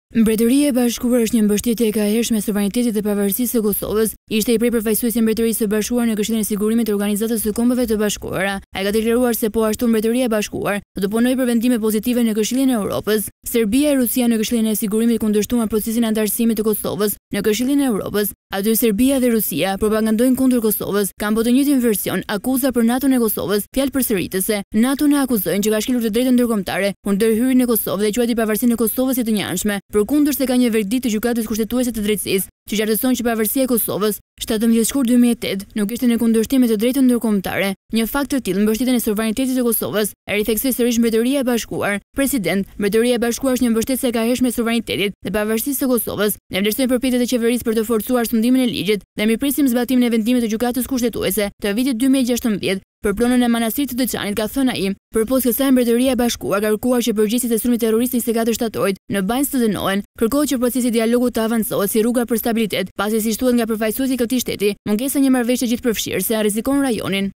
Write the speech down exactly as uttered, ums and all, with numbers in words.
Mbretëria e Bashkuar është një mbështetje e kahershme e sovranitetit dhe pavarësisë së Kosovës. Ishte i prej përfaqësuesi i Mbretërisë së Bashkuar në Këshillin e Sigurimit të Organizatës së Kombeve të Bashkuara. Ai ka deklaruar se po ashtu Mbretëria e Bashkuar do të punojë për vendime pozitive në Këshillin e Evropës. Serbia e Rusia në Këshillin e Sigurimit kundërshtuan procesin e antarësimit të Kosovës në Këshillin e Evropës. Aty Serbia dhe Rusia propagandojnë kundër Kosovës, kanë bërë të njëjtin version, akuza për NATO-n e Kosovës, fjalë përsëritëse. NATO-n e akuzojnë që ka shkelur të drejtën ndërkombëtare kundër hyrjen e Kosovës dhe quajti pavarësinë e Kosovës si të njanshme, përkundër se ka një verdikt të gjykatës kushtetuese të drejtësisë që qartëson që pavarësia e Kosovës shtatëmbëdhjetë shkurt dy mijë e tetë nuk ishte në kundërshtim me të drejtën ndërkombëtare. Një fakt të tillë mbështetjen e sovranitetit të Kosovës e ritheksoi sërish Mbretëria e Bashkuar. President, Mbretëria e Bashkuar është një mbështetëse e kahershme e sovranitetit dhe pavarësisë së Kosovës. Ne vlerësojmë përpjekjet e qeverisë për të forcuar sundimin e ligjit dhe mirëpresim zbatimin e vendimit të gjykatës kushtetuese të vitit dy mijë e gjashtëmbëdhjetë. Për pronën e Manastirit të Deçanit ka thënë ai, përpos kësaj Mbretëria e Bashkuar ka kërkuar që përgjegjësit e sulmit terrorist njëzet e katër shtatorit në Banjë të dënohen, kërkohet që procesi i dialogut të avancohet si rruga për stabilitet, pasi si thuhet nga përfaqësuesi i këtij shteti, mungesa një marrëveshje gjithëpërfshirëse rrezikon rajonin.